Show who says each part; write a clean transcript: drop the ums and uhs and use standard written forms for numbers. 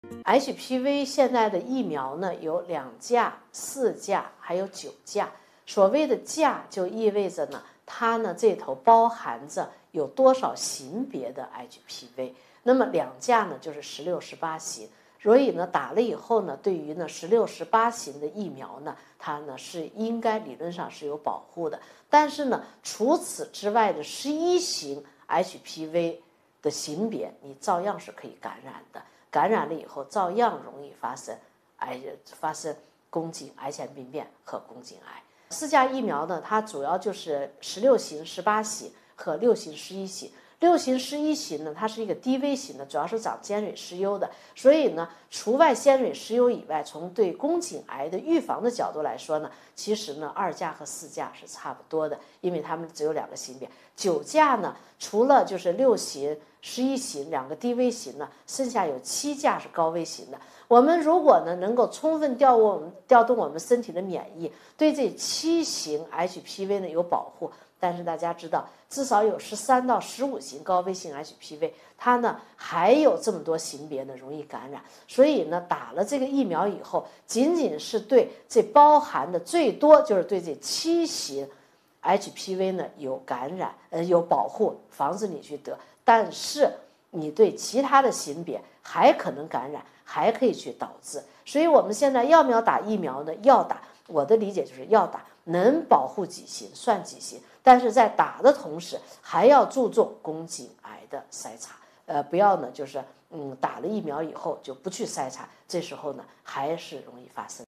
Speaker 1: HPV 现在的疫苗呢有2价、4价，还有9价。所谓的价就意味着呢，它呢这头包含着有多少型别的 HPV。那么2价呢就是16、18型。所以呢，打了以后呢，对于呢16、18型的疫苗呢，它呢是应该理论上是有保护的。但是呢，除此之外的11型 HPV 的型别，你照样是可以感染的。感染了以后，照样容易发生宫颈癌前病变和宫颈癌。4价疫苗呢，它主要就是16型、18型和6型、11型。6型、11型呢，它是一个低危型的，主要是长尖锐湿疣的。所以呢，除外尖锐湿疣以外，从对宫颈癌的预防的角度来说呢，其实呢2价和4价是差不多的，因为它们只有2个型别。9价呢，除了就是6型、11型2个低危型呢，剩下有7价是高危型的。我们如果呢能够充分调动我们身体的免疫，对这7型 HPV 呢有保护。但是大家知道，至少有13到15型高危型 HPV， 它呢还有这么多型别呢容易感染。所以呢，打了这个疫苗以后，仅仅是对这包含的最多就是对这7型 HPV 呢有感染，有保护，防止你去得。但是你对其他的型别还可能感染，还可以去导致。所以我们现在要不要打疫苗呢？要打。我的理解就是要打，能保护几型算几型。但是在打的同时，还要注重宫颈癌的筛查。不要呢，就是打了疫苗以后就不去筛查，这时候呢还是容易发生。